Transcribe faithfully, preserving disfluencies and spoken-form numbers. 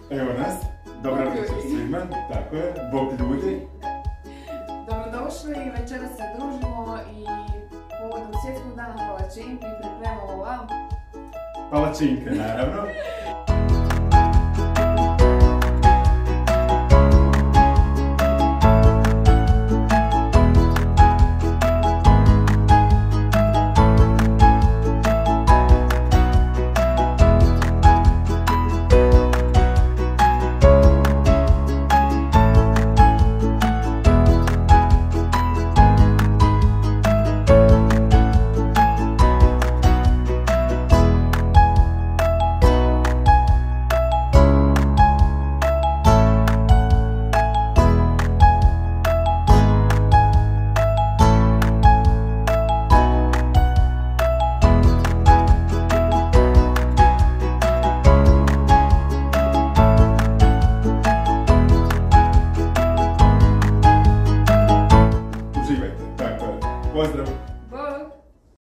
Evo nas, dobra večer svima, tako je, bog ljudi. Dobrodošli, večera se družimo i povodom svjetskog dana palačinki pripremamo vam Palačinke, naravno. Uživajte, tako je. Pozdrav!